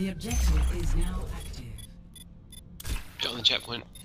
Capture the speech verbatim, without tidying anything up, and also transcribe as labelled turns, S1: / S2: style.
S1: The objective is now active.
S2: Get on the checkpoint.